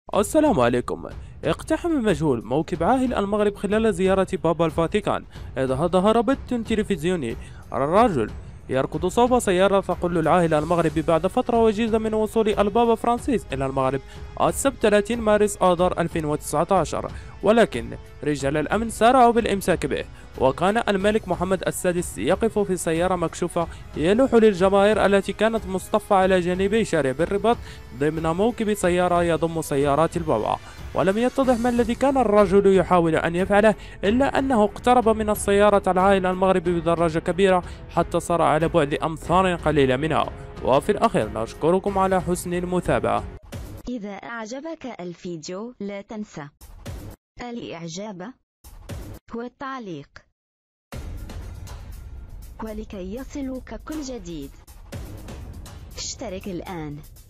السلام عليكم. اقتحم مجهول موكب عاهل المغرب خلال زيارة بابا الفاتيكان، إذ ظهر بث تلفزيوني. الرجل يركض صوب سيارة تقل العاهل المغربي بعد فترة وجيزة من وصول البابا فرانسيس إلى المغرب السبت 30 مارس آذار 2019، ولكن رجال الأمن سارعوا بالإمساك به. وكان الملك محمد السادس يقف في سيارة مكشوفة يلوح للجماهير التي كانت مصطفى على جانبي شارع بالرباط ضمن موكب سيارة يضم سيارات البابا. ولم يتضح ما الذي كان الرجل يحاول أن يفعله، إلا أنه اقترب من السيارة العائلة المغربي بدراجة كبيرة حتى صار على بعد أمتار قليلة منها. وفي الأخير نشكركم على حسن المتابعة. إذا أعجبك الفيديو لا تنسى الإعجاب والتعليق، ولكي يصلك كل جديد اشترك الآن.